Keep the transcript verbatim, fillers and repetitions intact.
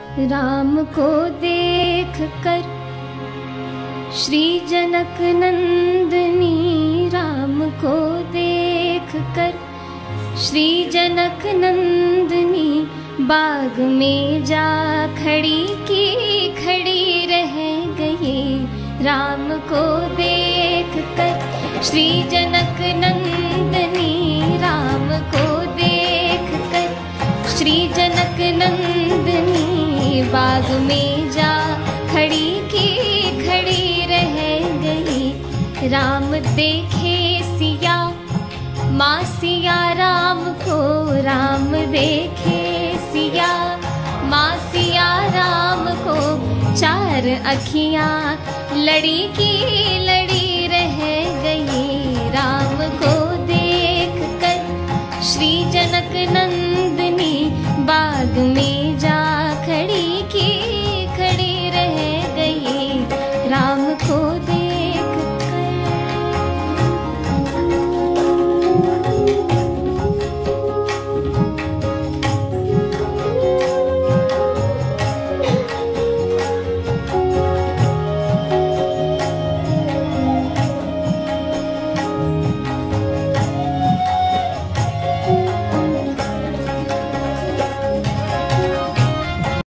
राम को देख कर श्री जनक नंदनी, राम को देख कर श्री जनक नंदनी, बाग में जा खड़ी की खड़ी रह गए। राम को देख कर श्री जनक नंदनी, राम को देख कर श्री जनक नंदनी, बाग में जा खड़ी की खड़ी रह गई। राम देखे सिया माँ सिया राम को, राम देखे सिया माँ सिया राम को, चार अखियाँ लड़ी की लड़ी